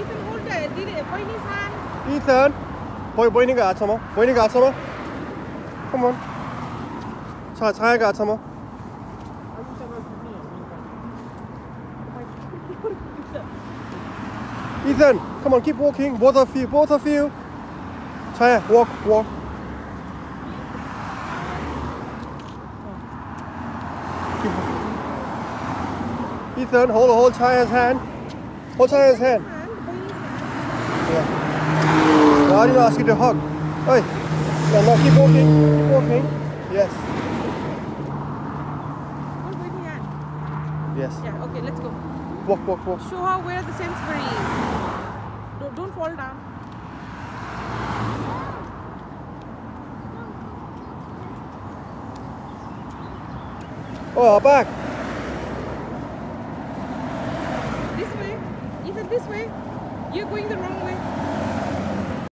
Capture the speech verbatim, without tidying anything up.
Ethan, hold the, the boy's hand. Ethan, boy, boy니가 아참어. boy니가 아참어. Come on. 자, 자야가 아참어. Ethan, come on, keep walking. Both of you, both of you. Chaya, walk, walk. Keep walking. Ethan, hold, hold Chaya's hand. Hold Chaya's hand. Yeah. No, I didn't ask you to hug. Hey, no, no, keep walking, keep walking. Yes. Hold Whitney's hand. Yes. Yeah, okay, let's go. Walk, walk, walk. Show her where the Sainsbury is. Don't, don't fall down. Oh, back. This way. Ethan, this way. You're going the wrong way.